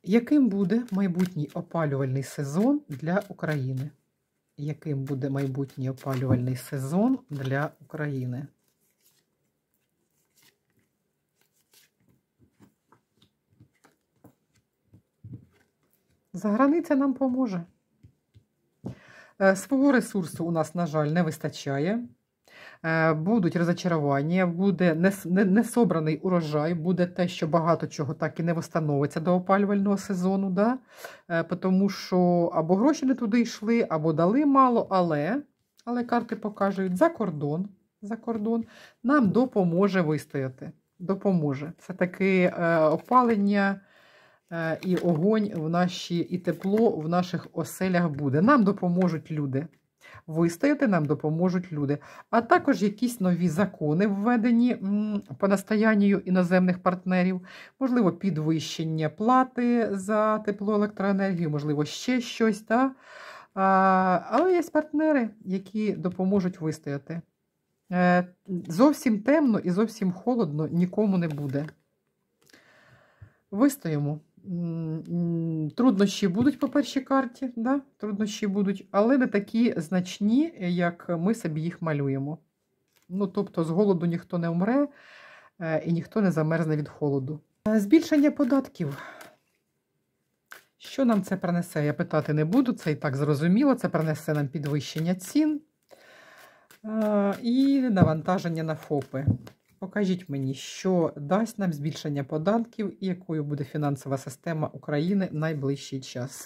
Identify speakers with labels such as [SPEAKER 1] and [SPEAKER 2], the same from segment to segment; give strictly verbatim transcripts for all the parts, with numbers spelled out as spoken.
[SPEAKER 1] Яким буде майбутній опалювальний сезон для України? Яким буде майбутній опалювальний сезон для України? Заграниця нам поможе. Свого ресурсу у нас, на жаль, не вистачає. Будуть розочарування, буде несобраний урожай, буде те, що багато чого так і не встановиться до опалювального сезону, да? Тому що або гроші не туди йшли, або дали мало, але, але карти покажуть, за кордон, за кордон нам допоможе вистояти. Допоможе. Це таки опалення і огонь в наші, і тепло в наших оселях буде. Нам допоможуть люди. Вистояти нам допоможуть люди. А також якісь нові закони введені по настоянню іноземних партнерів. Можливо, підвищення плати за теплоелектроенергію, можливо, ще щось. Да? А, але є партнери, які допоможуть вистояти. Е, зовсім темно і зовсім холодно нікому не буде. Вистоїмо. Труднощі будуть по першій карті, да? Труднощі будуть, але не такі значні, як ми собі їх малюємо. Ну, тобто, з голоду ніхто не вмре і ніхто не замерзне від холоду. Збільшення податків. Що нам це принесе? Я питати не буду, це і так зрозуміло. Це принесе нам підвищення цін і навантаження на ФОПи. Покажіть мені, що дасть нам збільшення податків і якою буде фінансова система України в найближчий час.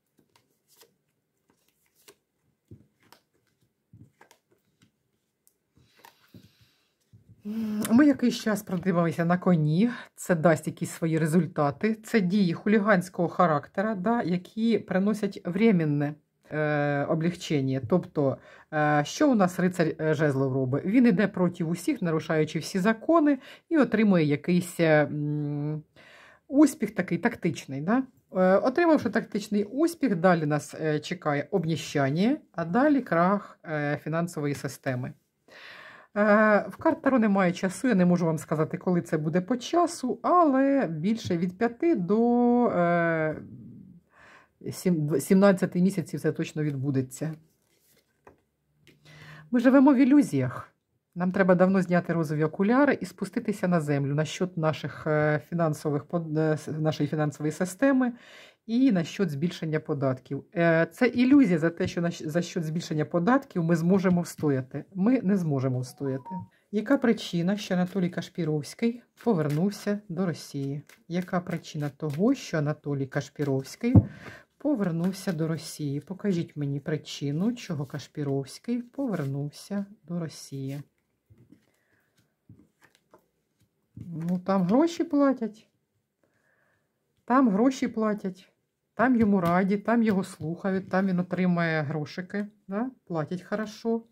[SPEAKER 1] Ми якийсь час продивилися на коні, це дасть якісь свої результати. Це дії хуліганського характера, да, які приносять временне е, облегчення. Тобто, е, що у нас рицар жезлов робить? Він йде проти усіх, нарушаючи всі закони, і отримує якийсь е, успіх такий тактичний. Да? Е, отримавши тактичний успіх, далі нас е, чекає обніщання, а далі крах е, фінансової системи. В карт Таро немає часу, я не можу вам сказати, коли це буде по часу, але більше від п'яти до сімнадцяти місяців це точно відбудеться. Ми живемо в ілюзіях. Нам треба давно зняти розові окуляри і спуститися на землю насчет наших фінансових, нашої фінансової системи і насчет збільшення податків. Це ілюзія за те, що за счет збільшення податків ми зможемо встояти. Ми не зможемо встояти. Яка причина, що Анатолій Кашпіровський повернувся до Росії? Яка причина того, що Анатолій Кашпіровський повернувся до Росії? Покажіть мені причину, чого Кашпіровський повернувся до Росії. Ну, там гроші платять. Там гроші платять. Там йому раді, там його слухають, там він отримає грошики. Да? Платять хорошо. Е,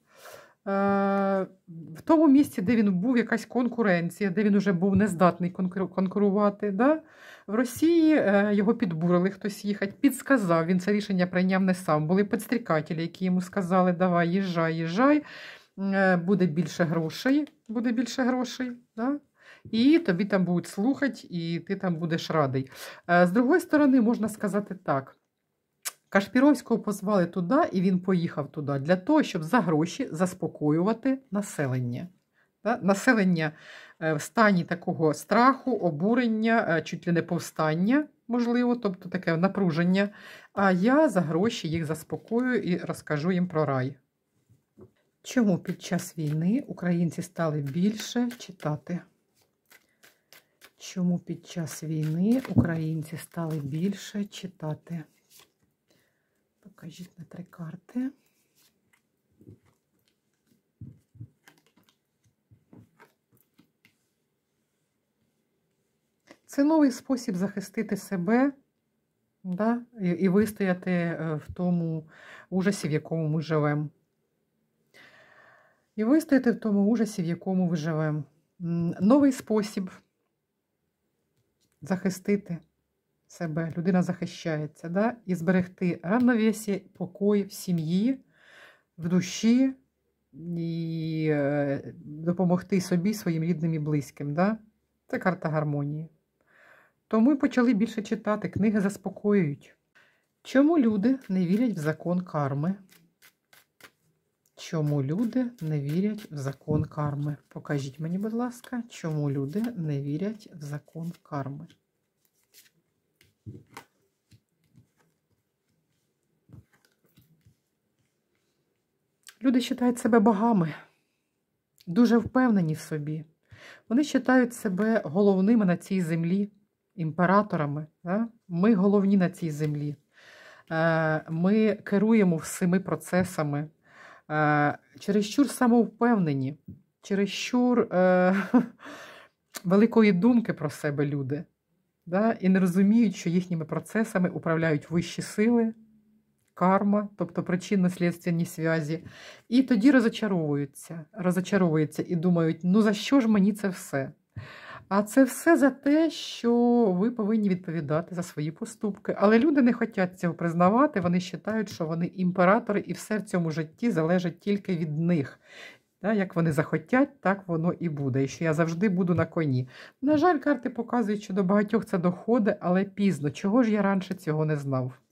[SPEAKER 1] в тому місці, де він був, якась конкуренція, де він вже був нездатний конкурувати. Да? В Росії е, його підбурили хтось їхати, підсказав, він це рішення прийняв не сам. Були підстрікателі, які йому сказали, давай, їжджай, їжджай, е, буде більше грошей, буде більше грошей, да? І тобі там будуть слухати, і ти там будеш радий. З другої сторони, можна сказати так. Кашпіровського позвали туди, і він поїхав туди для того, щоб за гроші заспокоювати населення. Населення в стані такого страху, обурення, чуть ли не повстання, можливо, тобто таке напруження. А я за гроші їх заспокою і розкажу їм про рай. Чому під час війни українці стали більше читати? Чому під час війни українці стали більше читати? Покажіть на три карти. Це новий спосіб захистити себе, да? і, і вистояти в тому ужасі, в якому ми живемо. І вистояти в тому ужасі, в якому ми живемо. Новий спосіб захистити себе. Людина захищається, да? І зберегти равновесие, покой в сім'ї, в душі і допомогти собі, своїм рідним і близьким. Да? Це карта гармонії. Тому й почали більше читати. Книги заспокоюють. Чому люди не вірять в закон карми? Чому люди не вірять в закон карми? Покажіть мені, будь ласка, чому люди не вірять в закон карми? Люди вважають себе богами, дуже впевнені в собі. Вони вважають себе головними на цій землі, імператорами. Да? Ми головні на цій землі. Ми керуємо всіми процесами. Чересчур самовпевнені, чересчур е, великої думки про себе люди. Да? І не розуміють, що їхніми процесами управляють вищі сили, карма, тобто причинно-слідственні зв'язі. І тоді розочаровуються, розочаровуються і думають, ну за що ж мені це все? А це все за те, що ви повинні відповідати за свої поступки. Але люди не хочуть цього признавати, вони вважають, що вони імператори, і все в цьому житті залежить тільки від них. Як вони захотять, так воно і буде. І що я завжди буду на коні. На жаль, карти показують, що до багатьох це доходить, але пізно. Чого ж я раніше цього не знав?